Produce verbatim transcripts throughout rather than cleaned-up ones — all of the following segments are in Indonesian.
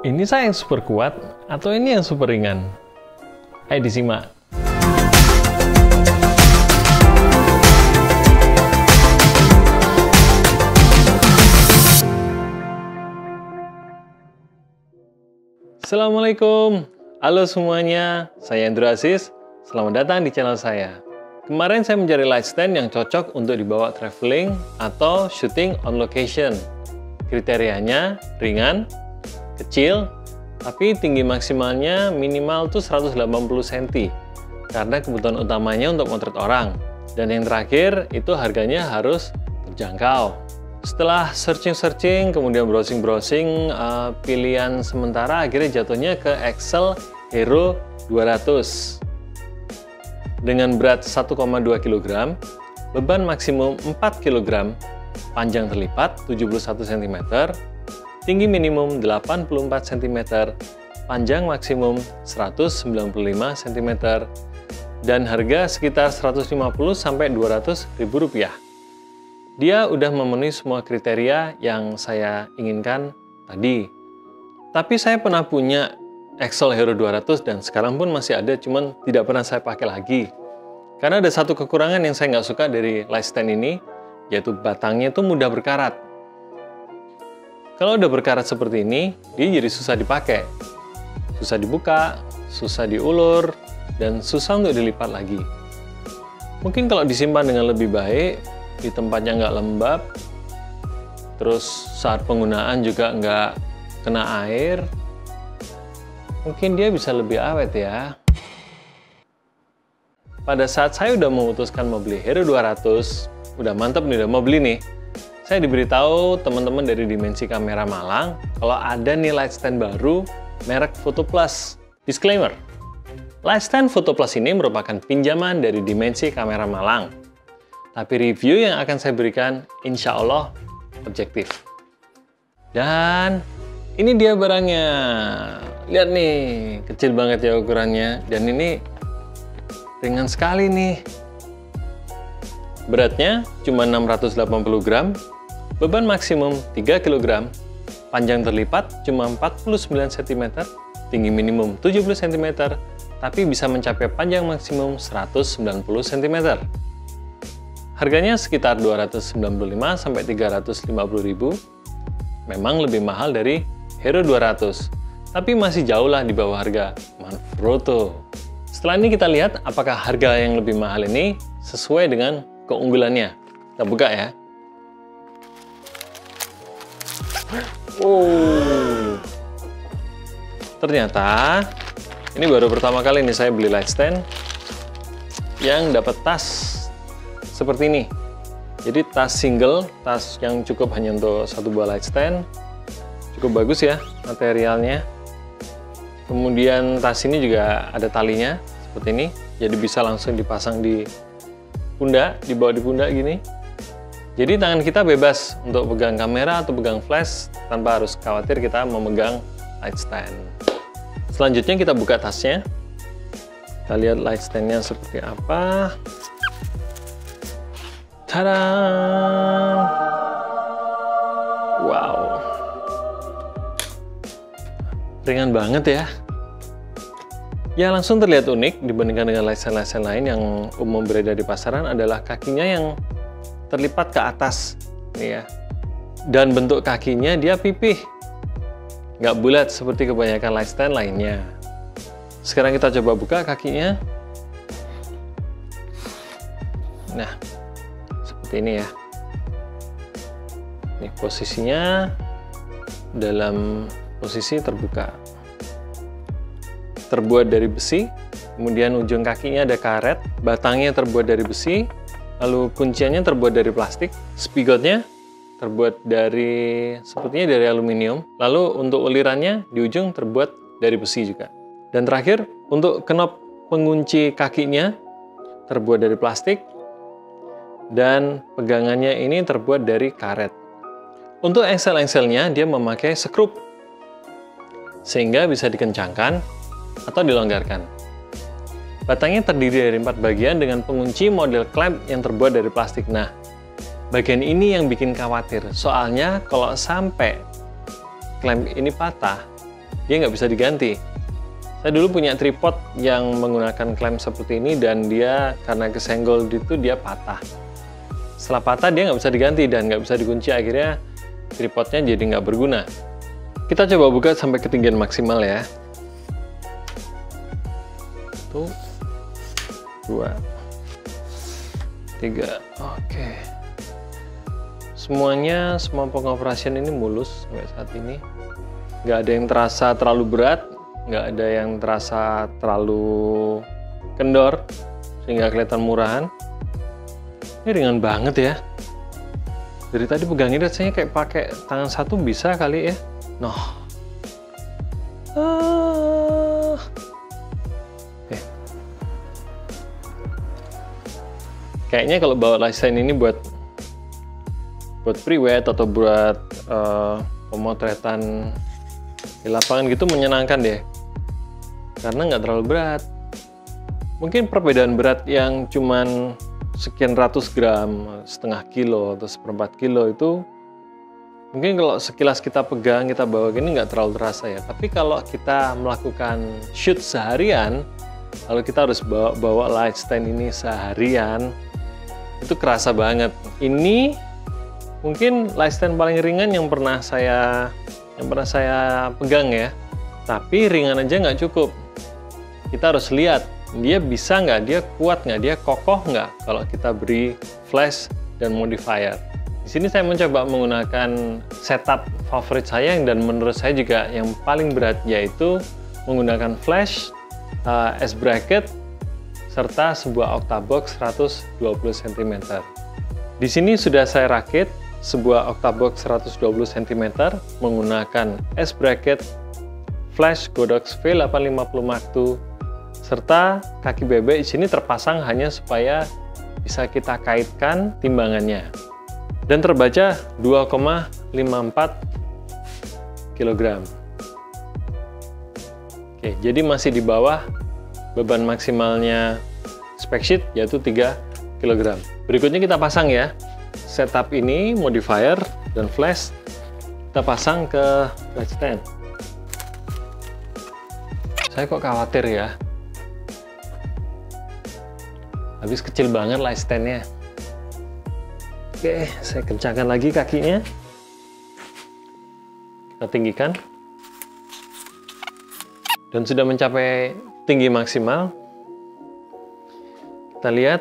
Ini saya yang super kuat atau ini yang super ringan? Ayo disimak. Assalamualaikum, halo semuanya, saya Andrew Aziz. Selamat datang di channel saya. Kemarin saya mencari light stand yang cocok untuk dibawa traveling atau shooting on location. Kriterianya ringan, kecil, tapi tinggi maksimalnya minimal tuh seratus delapan puluh sentimeter karena kebutuhan utamanya untuk motret orang. Dan yang terakhir itu harganya harus terjangkau. Setelah searching-searching, kemudian browsing-browsing, uh, pilihan sementara akhirnya jatuhnya ke Excel Hero dua ratus. Dengan berat satu koma dua kilogram, beban maksimum empat kilogram, panjang terlipat tujuh puluh satu sentimeter, tinggi minimum delapan puluh empat sentimeter, panjang maksimum seratus sembilan puluh lima sentimeter, dan harga sekitar seratus lima puluh sampai dua ratus ribu rupiah. Dia udah memenuhi semua kriteria yang saya inginkan tadi. Tapi saya pernah punya Excel Hero dua ratus dan sekarang pun masih ada, cuman tidak pernah saya pakai lagi. Karena ada satu kekurangan yang saya nggak suka dari light stand ini, yaitu batangnya itu mudah berkarat. Kalau udah berkarat seperti ini, dia jadi susah dipakai. Susah dibuka, susah diulur, dan susah untuk dilipat lagi. Mungkin kalau disimpan dengan lebih baik, di tempatnya nggak lembab, terus saat penggunaan juga nggak kena air, mungkin dia bisa lebih awet ya. Pada saat saya udah memutuskan mau beli Hero dua ratus, udah mantep nih, udah mau beli nih, saya diberitahu teman-teman dari Dimensi Kamera Malang kalau ada nih light stand baru merek Photo Plus. Disclaimer, light stand Photo Plus ini merupakan pinjaman dari Dimensi Kamera Malang. Tapi review yang akan saya berikan insya Allah objektif. Dan ini dia barangnya. Lihat nih, kecil banget ya ukurannya. Dan ini ringan sekali nih. Beratnya cuma enam ratus delapan puluh gram, beban maksimum tiga kilogram, panjang terlipat cuma empat puluh sembilan sentimeter, tinggi minimum tujuh puluh sentimeter, tapi bisa mencapai panjang maksimum seratus sembilan puluh sentimeter. Harganya sekitar dua ratus sembilan puluh lima sampai tiga ratus lima puluh ribu. Memang lebih mahal dari Hero dua ratus, tapi masih jauh lah di bawah harga Manfrotto. Setelah ini kita lihat apakah harga yang lebih mahal ini sesuai dengan keunggulannya. Kita buka ya. Oh, ternyata ini baru pertama kali nih saya beli light stand yang dapat tas seperti ini. Jadi tas single, tas yang cukup hanya untuk satu buah light stand. Cukup bagus ya materialnya. Kemudian tas ini juga ada talinya seperti ini. Jadi bisa langsung dipasang di pundak, dibawa di pundak gini. Jadi tangan kita bebas untuk pegang kamera atau pegang flash tanpa harus khawatir kita memegang light stand. Selanjutnya kita buka tasnya. Kita lihat light stand-nya seperti apa. Tada! Wow, ringan banget ya. Ya langsung terlihat unik dibandingkan dengan light stand-light stand lain yang umum beredar di pasaran adalah kakinya yang terlipat ke atas, nih ya. Dan bentuk kakinya dia pipih, nggak bulat seperti kebanyakan light stand lainnya. Sekarang kita coba buka kakinya. Nah, seperti ini ya. Ini posisinya dalam posisi terbuka. Terbuat dari besi, kemudian ujung kakinya ada karet, batangnya terbuat dari besi, lalu kunciannya terbuat dari plastik, spigotnya terbuat dari sepertinya dari aluminium, lalu untuk ulirannya di ujung terbuat dari besi juga. Dan terakhir, untuk knop pengunci kakinya terbuat dari plastik, dan pegangannya ini terbuat dari karet. Untuk engsel-engselnya dia memakai skrup sehingga bisa dikencangkan atau dilonggarkan. Batangnya terdiri dari empat bagian dengan pengunci model clamp yang terbuat dari plastik. Nah, bagian ini yang bikin khawatir. Soalnya kalau sampai clamp ini patah, dia nggak bisa diganti. Saya dulu punya tripod yang menggunakan klem seperti ini dan dia karena kesenggol itu dia patah. Setelah patah dia nggak bisa diganti dan nggak bisa dikunci, akhirnya tripodnya jadi nggak berguna. Kita coba buka sampai ketinggian maksimal ya. Satu, dua, tiga, oke. Semuanya, semua pengoperasian ini mulus sampai saat ini. Nggak ada yang terasa terlalu berat, nggak ada yang terasa terlalu kendor, sehingga kelihatan murahan. Ini ringan banget ya. Dari tadi pegangin rasanya kayak pakai tangan satu bisa kali ya. Noh. Ah. Eh. Kayaknya kalau bawa lightstand ini buat buat pre-wed atau buat uh, pemotretan di lapangan gitu menyenangkan deh. Karena nggak terlalu berat. Mungkin perbedaan berat yang cuman sekian ratus gram, setengah kilo atau seperempat kilo itu mungkin kalau sekilas kita pegang, kita bawa gini nggak terlalu terasa ya. Tapi kalau kita melakukan shoot seharian, kalau kita harus bawa, bawa light stand ini seharian, itu kerasa banget. Ini mungkin light stand paling ringan yang pernah saya yang pernah saya pegang ya. Tapi ringan aja nggak cukup. Kita harus lihat dia bisa nggak, dia kuat nggak, dia kokoh nggak kalau kita beri flash dan modifier. Di sini saya mencoba menggunakan setup favorit saya dan menurut saya juga yang paling berat, yaitu menggunakan flash, uh, S bracket, serta sebuah octabox seratus dua puluh sentimeter. Di sini sudah saya rakit sebuah octabox seratus dua puluh sentimeter menggunakan S bracket, flash Godox V delapan lima puluh Mark dua, serta kaki bebek di sini terpasang hanya supaya bisa kita kaitkan timbangannya. Dan terbaca dua koma lima empat kilogram. Oke, jadi masih di bawah beban maksimalnya spec sheet, yaitu tiga kilogram. Berikutnya kita pasang ya. Setup ini, modifier dan flash kita pasang ke light stand. Saya kok khawatir ya. Habis kecil banget light stand-nya. Oke, saya kencangkan lagi kakinya. Kita tinggikan. Dan sudah mencapai tinggi maksimal. Kita lihat.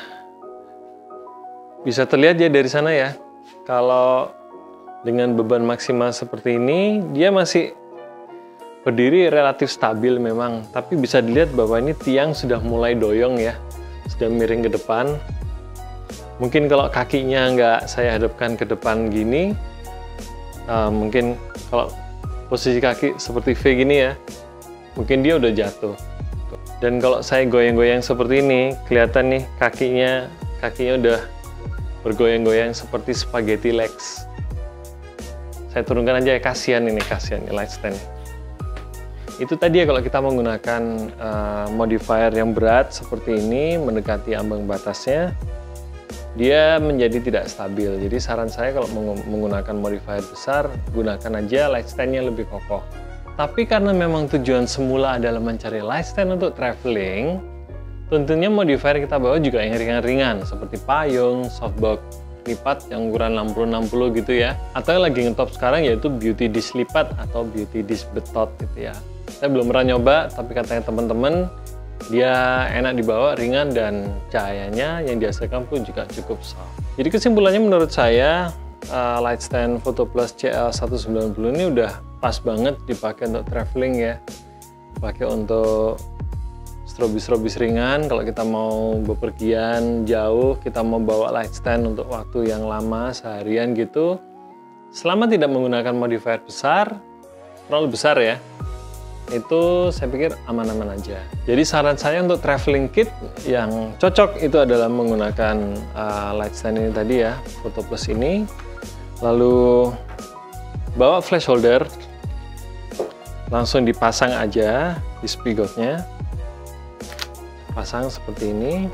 Bisa terlihat ya dari sana ya. Kalau dengan beban maksimal seperti ini, dia masih berdiri relatif stabil memang. Tapi bisa dilihat bahwa ini tiang sudah mulai doyong ya. Sudah miring ke depan. Mungkin kalau kakinya nggak saya hadapkan ke depan gini, uh, mungkin kalau posisi kaki seperti V gini ya, mungkin dia udah jatuh. Dan kalau saya goyang-goyang seperti ini, kelihatan nih kakinya, kakinya udah bergoyang-goyang seperti spaghetti legs. Saya turunkan aja ya, kasihan ini, kasihan ini light stand. Itu tadi ya kalau kita menggunakan uh, modifier yang berat seperti ini, mendekati ambang batasnya, dia menjadi tidak stabil. Jadi saran saya kalau menggunakan modifier besar, gunakan aja light stand-nya lebih kokoh. Tapi karena memang tujuan semula adalah mencari light stand untuk traveling, tentunya modifier kita bawa juga yang ringan-ringan, seperti payung, softbox lipat yang ukuran enam puluh enam puluh gitu ya. Atau yang lagi ngetop sekarang yaitu beauty dish lipat atau beauty dish betot gitu ya. Saya belum pernah nyoba, tapi katanya teman-teman, dia enak dibawa, ringan, dan cahayanya yang dihasilkan pun juga cukup soft. Jadi kesimpulannya menurut saya, uh, light stand Photoplus C L seratus sembilan puluh ini udah pas banget dipakai untuk traveling ya. Dipakai untuk strobis-strobis ringan, kalau kita mau bepergian jauh, kita mau bawa light stand untuk waktu yang lama, seharian gitu. Selama tidak menggunakan modifier besar, terlalu besar ya, itu saya pikir aman-aman aja. Jadi saran saya untuk traveling kit yang cocok itu adalah menggunakan uh, light stand ini tadi ya, Photoplus ini. Lalu bawa flash holder, langsung dipasang aja di spigotnya. Pasang seperti ini.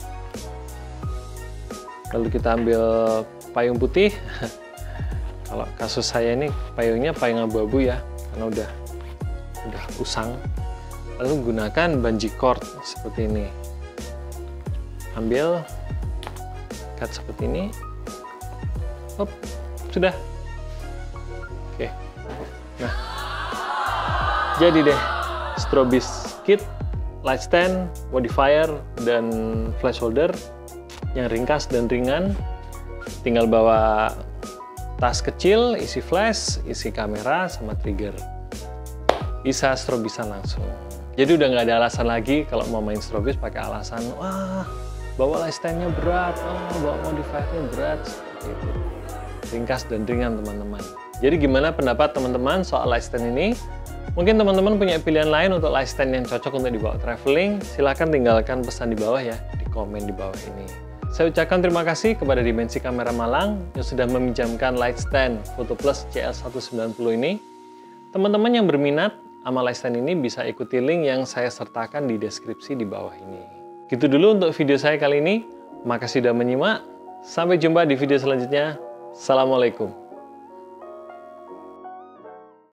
Lalu kita ambil payung putih. Kalau kasus saya ini payungnya payung abu-abu ya, karena udah udah usang. Lalu gunakan bungee cord seperti ini. Ambil, cut seperti ini. Hop, sudah. Oke. Nah, jadi deh Strobist kit, light stand, modifier, dan flash holder yang ringkas dan ringan. Tinggal bawa tas kecil, isi flash, isi kamera, sama trigger. Bisa strobisan langsung. Jadi udah nggak ada alasan lagi kalau mau main strobist pakai alasan, wah bawa light stand-nya berat, wah bawa modifiernya berat, seperti itu. Ringkas dan ringan teman-teman. Jadi gimana pendapat teman-teman soal light stand ini? Mungkin teman-teman punya pilihan lain untuk light stand yang cocok untuk dibawa traveling. Silahkan tinggalkan pesan di bawah ya, di komen di bawah ini. Saya ucapkan terima kasih kepada Dimensi Kamera Malang yang sudah meminjamkan light stand PhotoPlus C L seratus sembilan puluh ini. Teman-teman yang berminat sama light stand ini bisa ikuti link yang saya sertakan di deskripsi di bawah ini. Gitu dulu untuk video saya kali ini. Makasih sudah menyimak. Sampai jumpa di video selanjutnya. Assalamualaikum.